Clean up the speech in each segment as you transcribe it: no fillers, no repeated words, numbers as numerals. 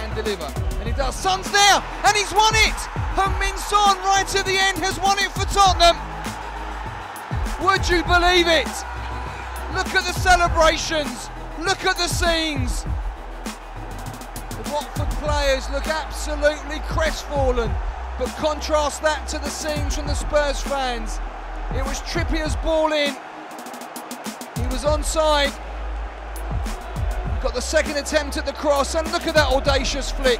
can deliver. And he does. Son's there, and he's won it! Heung-min Son, right at the end, has won it for Tottenham. Would you believe it? Look at the celebrations. Look at the scenes. The Watford players look absolutely crestfallen. But contrast that to the scenes from the Spurs fans. It was Trippier's ball in. He was onside. Got the second attempt at the cross, and look at that audacious flick.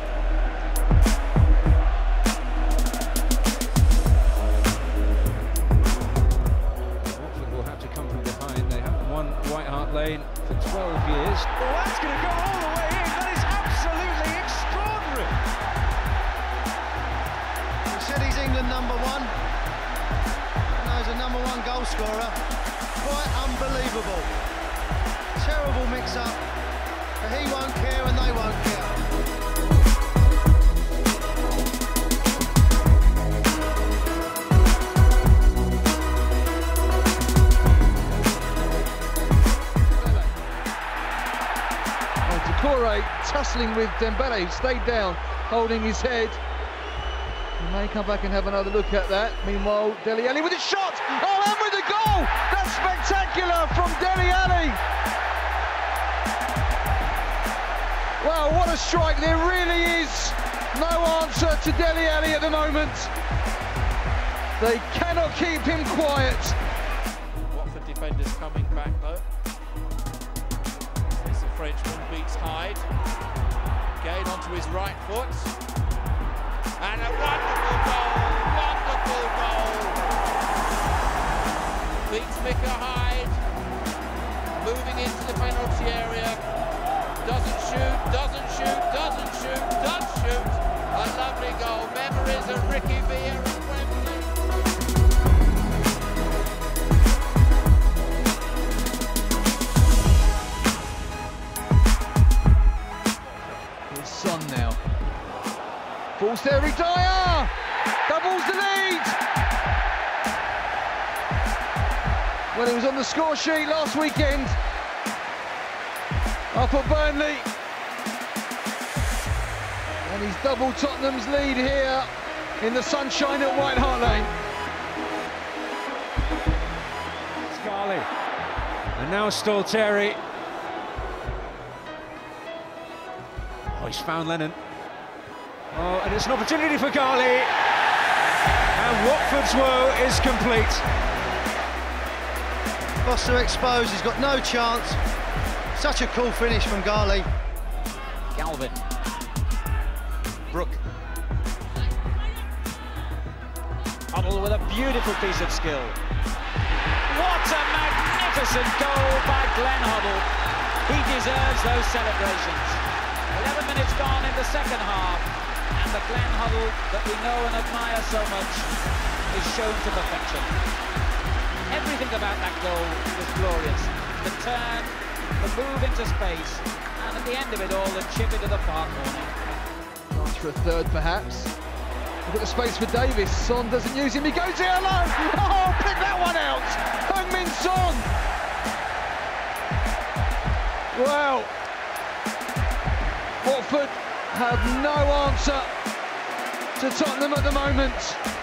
Watford will have to come from behind. They haven't won White Hart Lane for 12 years. Well, that's going to go all the way in. That is absolutely extraordinary. He said he's England #1. Now he's a #1 goal scorer. Quite unbelievable. Terrible mix-up. But he won't care and they won't care. Doucouré tussling with Dembele, who stayed down, holding his head. He may come back and have another look at that. Meanwhile, Dele Alli with a shot! Oh, and with a goal! That's spectacular from Dele Alli! Wow, what a strike. There really is no answer to Dele Alli at the moment. They cannot keep him quiet. Watford defenders coming back though. As the Frenchman beats Hyde. Gain onto his right foot. And a wonderful goal! Wonderful goal! Beats Micah Hyde. Moving into the penalty area. Doesn't shoot, doesn't shoot, doesn't shoot, does shoot. A lovely goal. Memories of Ricky Villa at Wembley. Here's Son now. Ball's there, Dyer! Doubles the lead! Well, he was on the score sheet last weekend. Up at Burnley, and he's doubled Tottenham's lead here in the sunshine at White Hart Lane. Scarlett, and now Stalteri. Oh, he's found Lennon. Oh, and it's an opportunity for Garley, and Watford's woe is complete. Foster exposed, he's got no chance. Such a cool finish from Garley. Galvin. Brook. Huddle with a beautiful piece of skill. What a magnificent goal by Glenn Huddle. He deserves those celebrations. 11 minutes gone in the second half, and the Glenn Huddle that we know and admire so much is shown to perfection. Everything about that goal was glorious. The turn, the move into space, and at the end of it all, the chip into the far corner. Chance for a third, perhaps. Look at the space for Davis. Son doesn't use him. He goes here alone. Oh, pick that one out. Heung-min Son. Well, Watford have no answer to Tottenham at the moment.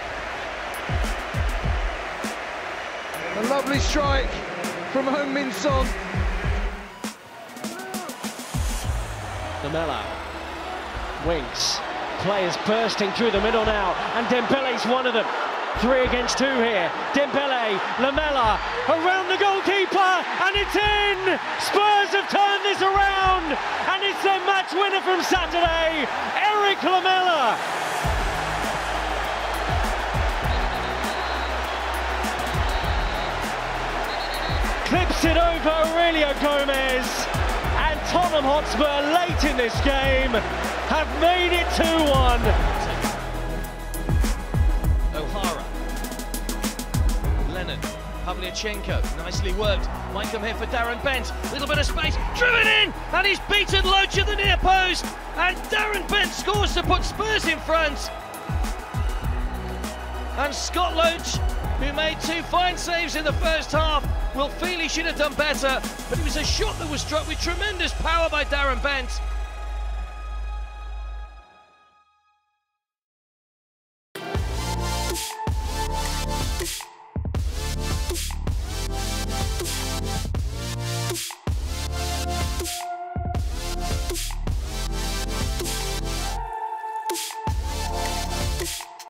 A lovely strike from Heung-min Son. Lamela, Winks, players bursting through the middle now, and Dembele's one of them. 3 against 2 here. Dembele, Lamela, around the goalkeeper, and it's in! Spurs have turned this around, and it's their match winner from Saturday, Eric Lamela. Clips it over Aurelio Gomez, and Tottenham Hotspur late in this game have made it 2-1. O'Hara, Lennon, Pavlyuchenko, nicely worked. Might come here for Darren Bent. Little bit of space, driven in, and he's beaten Loach at the near post. And Darren Bent scores to put Spurs in front. And Scott Loach, who made 2 fine saves in the first half, will feel he should have done better. But it was a shot that was struck with tremendous power by Darren Bent.